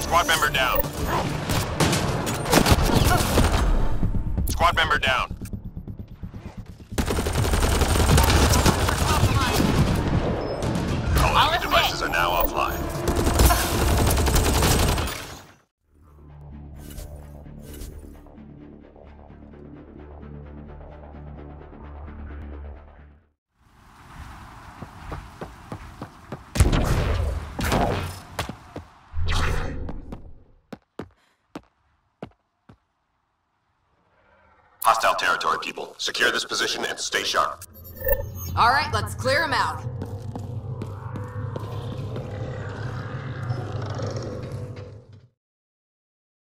Squad member down. Squad member down. All enemy devices are now offline. Hostile territory, people. Secure this position and stay sharp. All right, let's clear them out.